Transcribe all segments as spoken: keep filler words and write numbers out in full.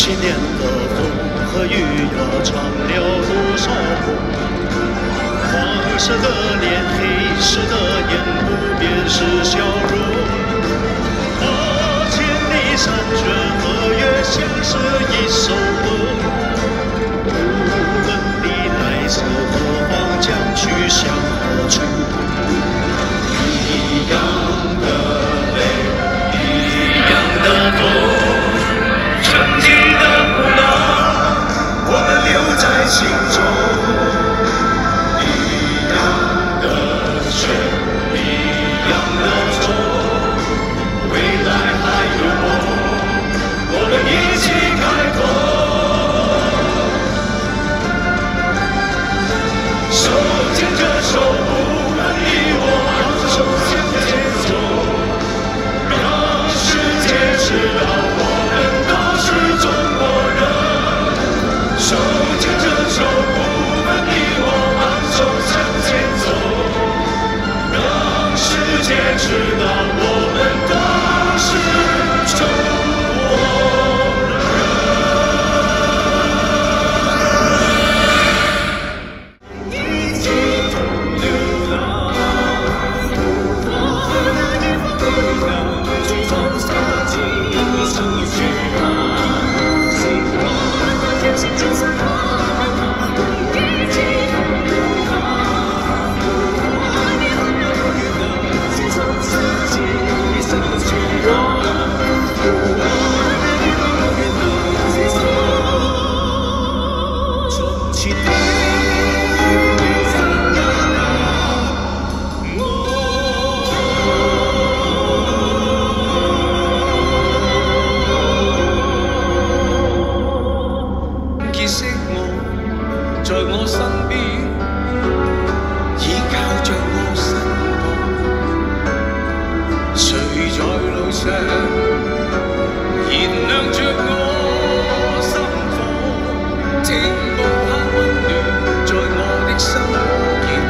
七年的风和雨呀，唱了多少梦？黄色的脸，黑色的眼，不变是笑容。八千里山泉和月，像是一首歌。无论你来自何方，将去向何处，一样的泪，一样的痛。 曾经的苦恼，我们留在心中。一样的血，一样的痛，未来还有梦，我们一起开拓。手牵着手，不论你我，手牵着走，让世界知道我。 是中国人，手牵着手，不分你我，挽手向前走，让世界知道我们都是中国人。一起流浪，我的地方不能去从色迹，生于去吧。 在我身邊，依靠着我身旁，誰在路上燃亮着我心火，請無限溫暖在我的生活熱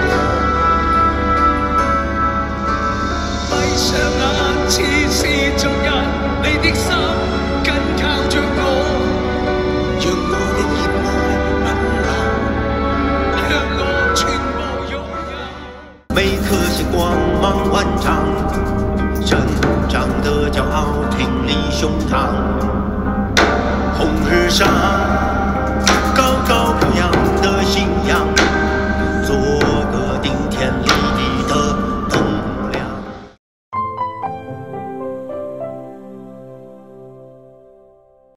火。閉上眼，似是昨日，你的心緊靠着我，讓我的熱愛。 每顆星光芒萬丈，生長的驕傲挺立胸膛。